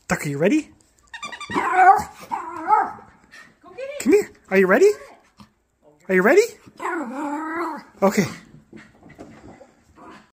Duck, are you ready? Come here. Are you ready? Are you ready? Okay.